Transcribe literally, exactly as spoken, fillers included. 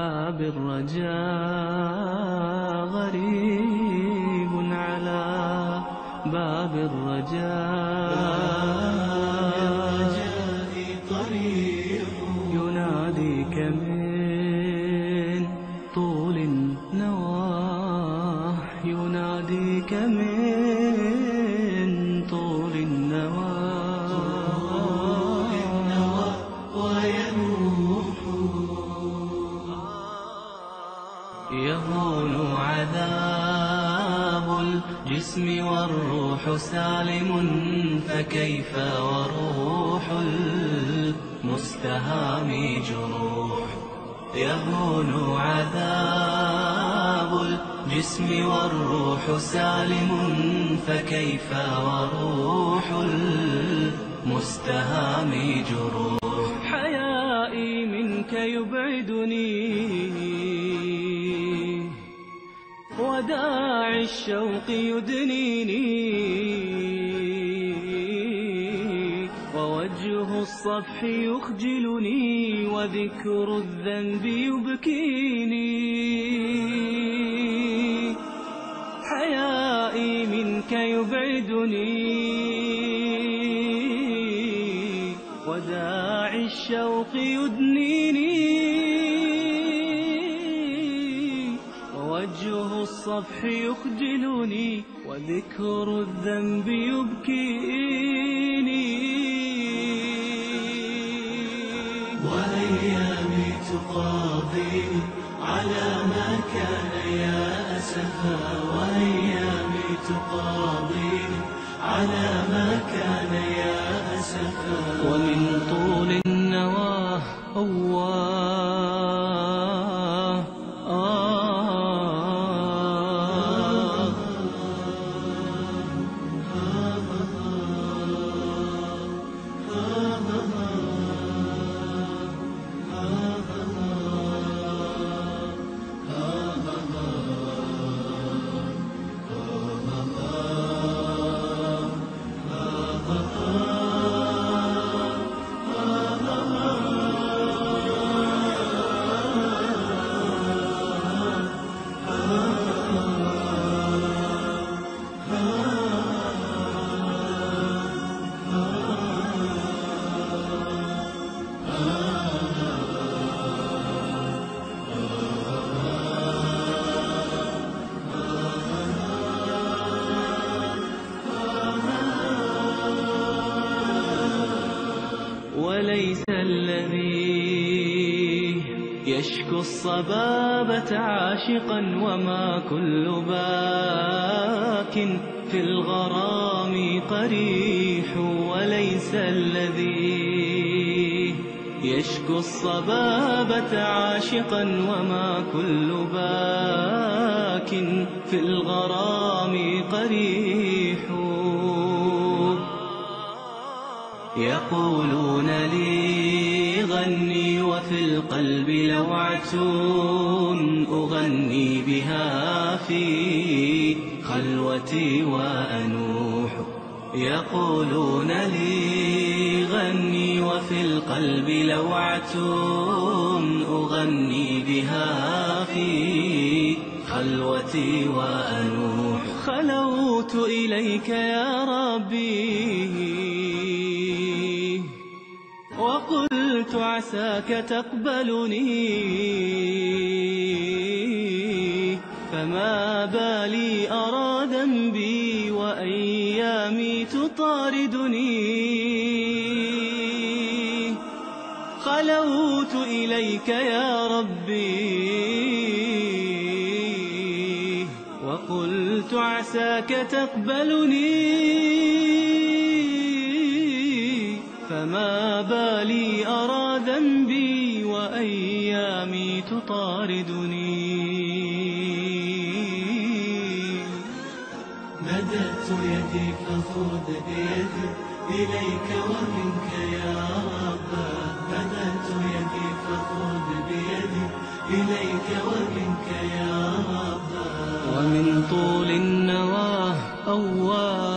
باب الرجاء غريب على باب الرجاء طريق يناديك من طول النواه يناديك من طول النواه وينوح يهون عذاب الجسم والروح سالم فكيف وروح المستهام جروح يهون عذاب الجسم والروح سالم فكيف وروح المستهام جروح حيائي منك يبعدني وداعي الشوق يدنيني ووجه الصفح يخجلني وذكر الذنب يبكيني حيائي منك يبعدني وداعي الشوق يدنيني ووجه الصفح يخجلني وذكر الذنب يبكيني وأيامي تقاضيني على ما كان يا أسفا وأيامي تقاضيني على ما كان يا أسفا ومن طول النواه أواه آه وليس الذي يشكو الصبابة عاشقا وما كل باك في الغرام قريح وليس الذي يشكو الصبابة عاشقا وما كل باك في الغرام قريح يقولون لي غني وفي القلب لوعة أغني بها في خلوتي وأنوح يقولون لي غني وفي القلب لوعة أغني بها في خلوتي وأنوح خلوت إليك يا ربي وقلت عساك تقبلني فما بالي أرى ذنبي وأيامي تطاردني خلوت إليك يا ربي وقلت عساك تقبلني فما بالي أرى ذنبي وأيامي تطاردني مددت يدي فخذ بيدي إليك ومنك يا رب مددت يدي فخذ بيدي إليك ومنك يا رب ومن طول النواه أواه